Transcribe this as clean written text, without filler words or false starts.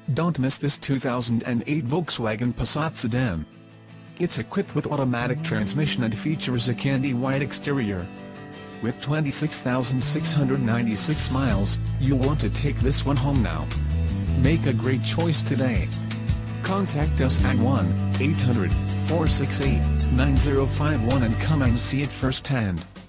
Don't miss this 2008 Volkswagen Passat Sedan. It's equipped with automatic transmission and features a candy white exterior. With 26,696 miles, you'll want to take this one home now. Make a great choice today. Contact us at 1-800-468-9051 and come and see it firsthand.